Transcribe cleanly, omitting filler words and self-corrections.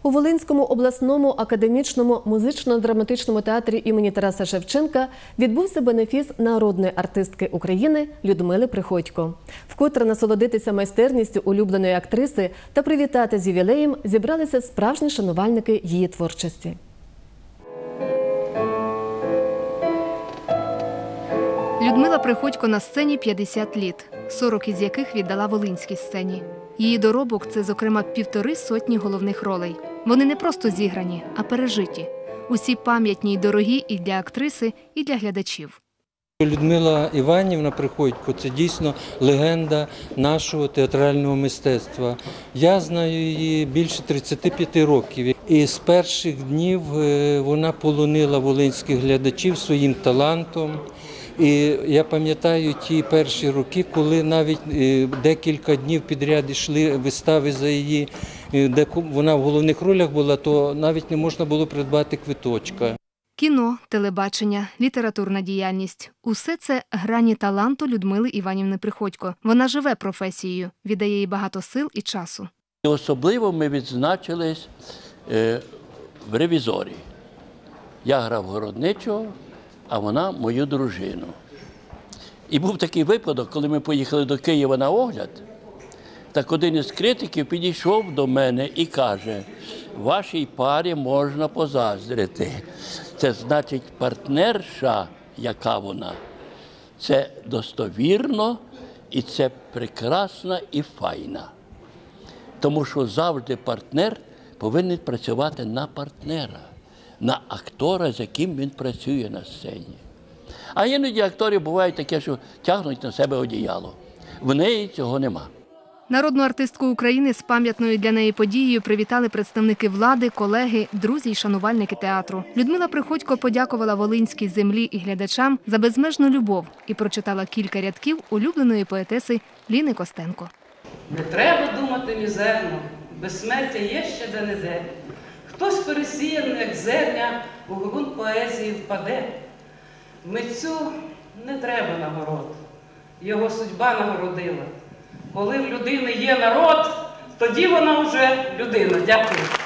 У Волинському обласному академічному музично-драматичному театрі імені Тараса Шевченка відбувся бенефіс народної артистки України Людмили Приходько. Вкотре насолодитися майстерністю улюбленої актриси та привітати з ювілеєм зібралися справжні шанувальники її творчості. Людмила Приходько на сцені 50 літ, 40 із яких віддала волинській сцені. Її доробок – це, зокрема, 1,5 сотні головних ролей. Вони не просто зіграні, а пережиті. Усі пам'ятні й дорогі і для актриси, і для глядачів. Людмила Іванівна Приходько – це дійсно легенда нашого театрального мистецтва. Я знаю її більше 35 років. І з перших днів вона полонила волинських глядачів своїм талантом. І я пам'ятаю ті перші роки, коли навіть декілька днів підряд йшли вистави за її, де вона в головних ролях була, то навіть не можна було придбати квиточка. Кіно, телебачення, літературна діяльність – усе це грані таланту Людмили Іванівни Приходько. Вона живе професією, віддає їй багато сил і часу. Особливо ми відзначились в «Ревізорі». Я грав городничого, а вона – мою дружину. І був такий випадок, коли ми поїхали до Києва на огляд, так один із критиків підійшов до мене і каже: «Вашій парі можна позаздрити. Це значить партнерша, яка вона, це достовірно, і це прекрасна і файна. Тому що завжди партнер повинен працювати на партнера, на актора, з яким він працює на сцені. А іноді актори бувають такі, що тягнуть на себе одіяло. В неї цього нема». Народну артистку України з пам'ятною для неї подією привітали представники влади, колеги, друзі й шанувальники театру. Людмила Приходько подякувала волинській землі і глядачам за безмежну любов і прочитала кілька рядків улюбленої поетеси Ліни Костенко. Не треба думати мізерно, безсмертя є ще де-не-де. Хтось пересіяний, як зерня, у ґрунт поезії впаде. Митцю не треба нагород, його судьба нагородила. Коли в людини є народ, тоді вона вже людина. Дякую.